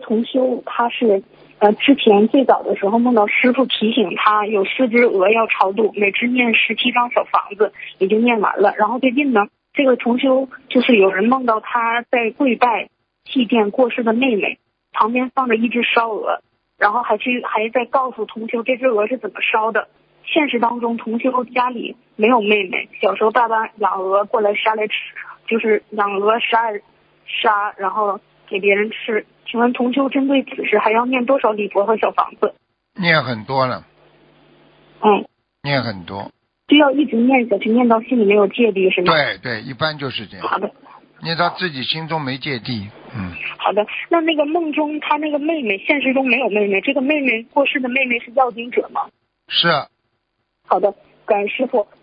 同修他是之前最早的时候梦到师傅提醒他有4只鹅要超度，每只念17张小房子，也就念完了。然后最近呢，这个同修就是有人梦到他在跪拜祭奠过世的妹妹，旁边放着一只烧鹅，然后还在告诉同修这只鹅是怎么烧的。现实当中同修家里没有妹妹，小时候爸爸养鹅过来杀来吃，就是养鹅杀然后给别人吃。请问同修针对此事还要念多少礼佛和小房子？ 念很多了。念很多。 就要一直念下去，念到心里没有芥蒂是吗？ 对，一般就是这样。 好的。 念到自己心中没芥蒂。 好的，那个梦中他那个妹妹，现实中没有妹妹，这个妹妹过世的妹妹是要经者吗？ 是。 好的，感恩师傅。